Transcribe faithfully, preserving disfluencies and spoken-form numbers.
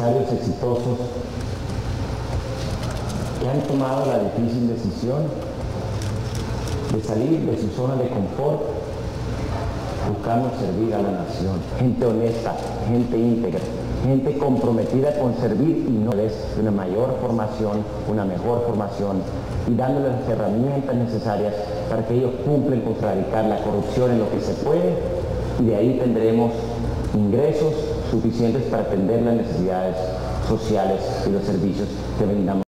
empresarios exitosos que han tomado la difícil decisión de salir de su zona de confort, buscando servir a la nación. Gente honesta, gente íntegra, gente comprometida con servir y no es una mayor formación, una mejor formación y dándoles las herramientas necesarias para que ellos cumplan con erradicar la corrupción en lo que se puede, y de ahí tendremos ingresos suficientes para atender las necesidades sociales y los servicios que brindamos.